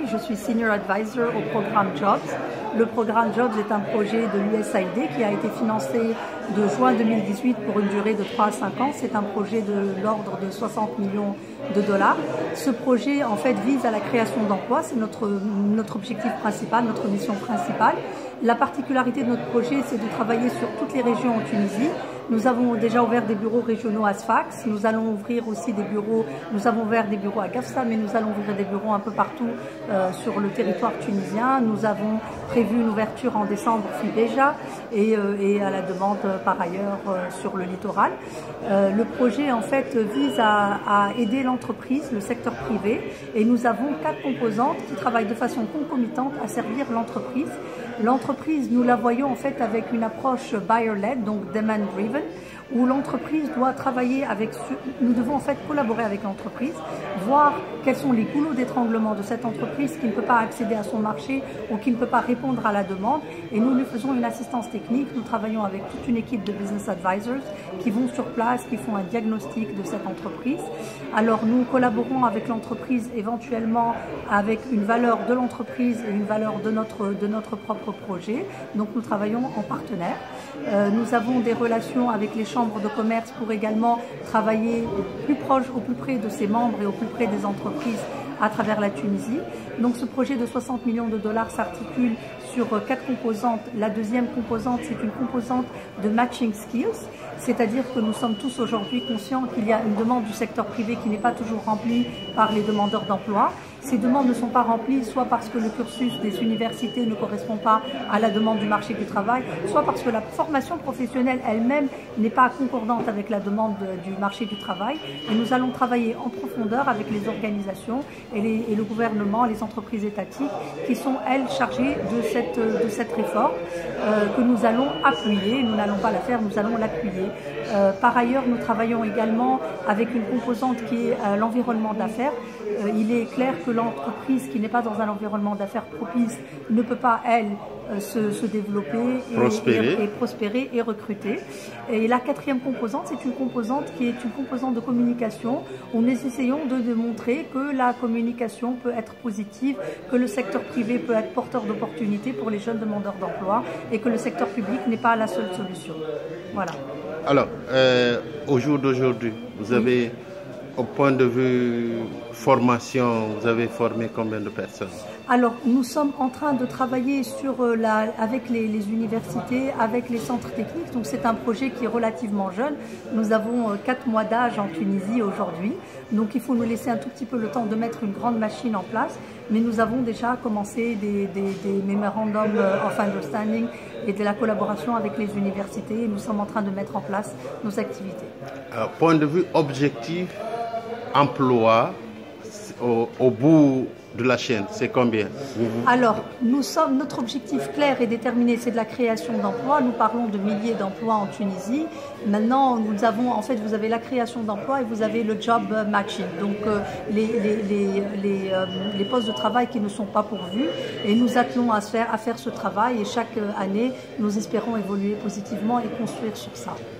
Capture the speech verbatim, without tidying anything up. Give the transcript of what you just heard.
je suis Senior Advisor au programme Jobs. Le programme Jobs est un projet de l'U S A I D qui a été financé de juin deux mille dix-huit pour une durée de trois à cinq ans. C'est un projet de l'ordre de soixante millions de dollars. Ce projet en fait vise à la création d'emplois, c'est notre, notre objectif principal, notre mission principale. La particularité de notre projet, c'est de travailler sur toutes les régions en Tunisie. Nous avons déjà ouvert des bureaux régionaux à Sfax, nous allons ouvrir aussi des bureaux, nous avons ouvert des bureaux à Gafsa, mais nous allons ouvrir des bureaux un peu partout euh, sur le territoire tunisien. Nous avons prévu une ouverture en décembre déjà et, euh, et à la demande euh, par ailleurs euh, sur le littoral. Euh, le projet en fait vise à, à aider l'entreprise, le secteur privé, et nous avons quatre composantes qui travaillent de façon concomitante à servir l'entreprise. L'entreprise, nous la voyons en fait avec une approche buyer-led, donc demand-driven, où l'entreprise doit travailler avec, nous devons en fait collaborer avec l'entreprise, voir quels sont les goulots d'étranglement de cette entreprise qui ne peut pas accéder à son marché ou qui ne peut pas répondre à la demande. Et nous lui faisons une assistance technique, nous travaillons avec toute une équipe de business advisors qui vont sur place, qui font un diagnostic de cette entreprise. Alors nous collaborons avec l'entreprise éventuellement avec une valeur de l'entreprise et une valeur de notre, de notre propre projet. Donc nous travaillons en partenaire. Euh, nous avons des relations avec les chambres de commerce pour également travailler au plus proche, au plus près de ses membres et au plus près des entreprises à travers la Tunisie. Donc ce projet de soixante millions de dollars s'articule sur quatre composantes. La deuxième composante, c'est une composante de matching skills, c'est-à-dire que nous sommes tous aujourd'hui conscients qu'il y a une demande du secteur privé qui n'est pas toujours remplie par les demandeurs d'emploi. Ces demandes ne sont pas remplies soit parce que le cursus des universités ne correspond pas à la demande du marché du travail, soit parce que la formation professionnelle elle-même n'est pas concordante avec la demande du marché du travail. Et nous allons travailler en profondeur avec les organisations et, les, et le gouvernement, les entreprises étatiques qui sont, elles, chargées de cette, de cette réforme euh, que nous allons appuyer. Nous n'allons pas la faire, nous allons l'appuyer. Euh, par ailleurs, nous travaillons également avec une composante qui est euh, l'environnement d'affaires. Euh, il est clair que l'entreprise qui n'est pas dans un environnement d'affaires propice ne peut pas, elle, euh, se, se développer et prospérer. Et, et prospérer et recruter. Et la quatrième composante, c'est une composante qui est une composante de communication où nous essayons de démontrer que la communication peut être positive, que le secteur privé peut être porteur d'opportunités pour les jeunes demandeurs d'emploi et que le secteur public n'est pas la seule solution. Voilà. Alors, euh, au jour d'aujourd'hui, vous avez, oui. Au point de vue formation, vous avez formé combien de personnes? Alors, nous sommes en train de travailler sur la, avec les, les universités, avec les centres techniques. Donc, c'est un projet qui est relativement jeune. Nous avons quatre mois d'âge en Tunisie aujourd'hui. Donc, il faut nous laisser un tout petit peu le temps de mettre une grande machine en place. Mais nous avons déjà commencé des, des, des memorandums of understanding et de la collaboration avec les universités. Et nous sommes en train de mettre en place nos activités. Alors, point de vue objectif, emploi, au, au bout de la chaîne, c'est combien? Alors, nous sommes, notre objectif clair et déterminé, c'est de la création d'emplois. Nous parlons de milliers d'emplois en Tunisie. Maintenant, nous avons, en fait, vous avez la création d'emplois et vous avez le job matching, donc euh, les, les, les, les, euh, les postes de travail qui ne sont pas pourvus. Et nous attelons à faire, à faire ce travail et chaque année, nous espérons évoluer positivement et construire sur ça.